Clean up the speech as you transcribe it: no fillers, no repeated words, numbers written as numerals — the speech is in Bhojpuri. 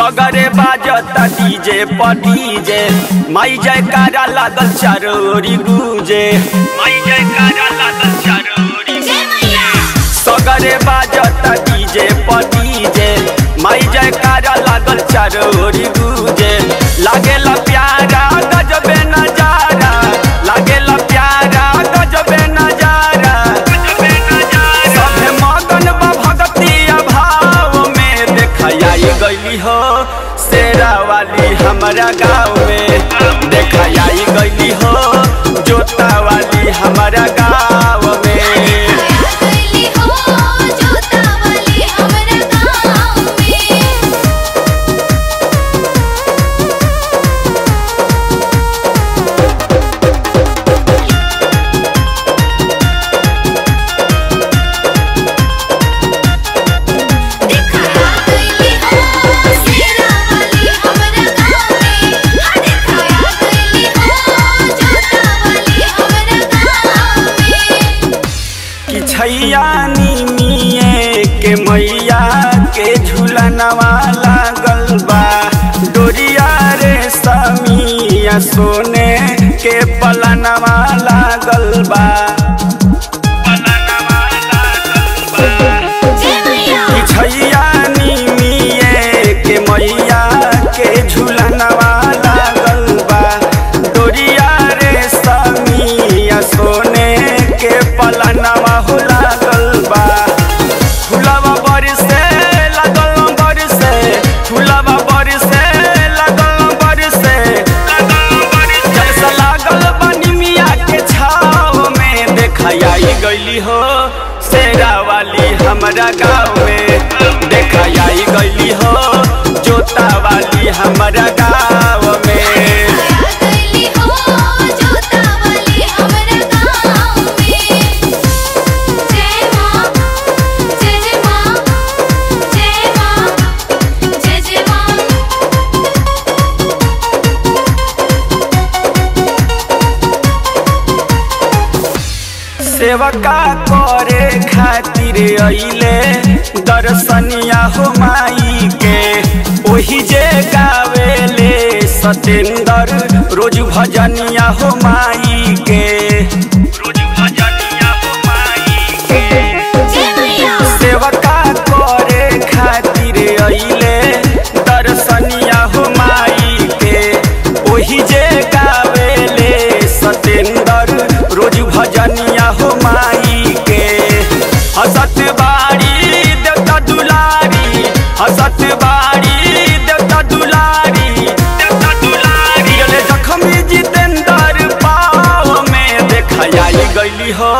सगरे बाजता डीजे पर डीजे माई जयकारा लागल चारोरी गूंजे माई जयकारा लागल चारोरी सगरे बाजता डीजे पर डीजे माई जयकारा लागल चारोरी गूंजे लागेला प्यारा गजबे नजारा लागेला प्यारा गजबे नजारा सभे मगन बा भगतिया भाव में देखाई गईली हो शेरा वाली हमारा गाँव में देखाई गईली हो जोता वाली हमारा गाँव में नीमिए के मैया के झूलनवा लागल बा डोरिया रे समिया सोने के पलनवा लागल बा नीमिए के मैया के झूलनवा लागल बा डोरिया रे समिया सोने के पलनवा हो लागल बा फुलवा बरसे लागल बरसे फुलवा बरसे लागल बरसे जैसा लागल बनी मिया के छाव में देखाई गईली हो शेरा वाली हमारा गाँव में देखाई गईली हो जोता वाली हमारा गाँव में सेवका करे खातिर अइले दर्शनिया हो माई के ओही जे गावेले सतेंद्र रोज भजनिया हो माई के रोज भजनिया हो माई के सेवका करे खातिर अइले दर्शनिया हो माई के ओही जे गावेले सतेंद्र रोज भजनिया हो माई के हसत बाड़ी देवता दुलारी हसत बाड़ी देवता दुलारी जखमी जितेंद्र पाव में देखाई गईली हो